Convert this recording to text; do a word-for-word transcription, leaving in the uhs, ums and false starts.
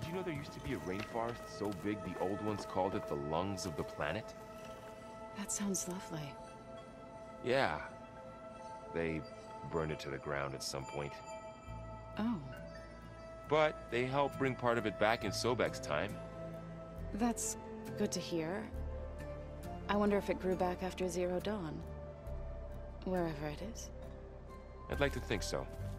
you know there used to be a rainforest so big the old ones called it the lungs of the planet? That sounds lovely. Yeah. They burned it to the ground at some point. Oh. But they helped bring part of it back in Sobeck's time. That's good to hear. I wonder if it grew back after Zero Dawn. Wherever it is. I'd like to think so.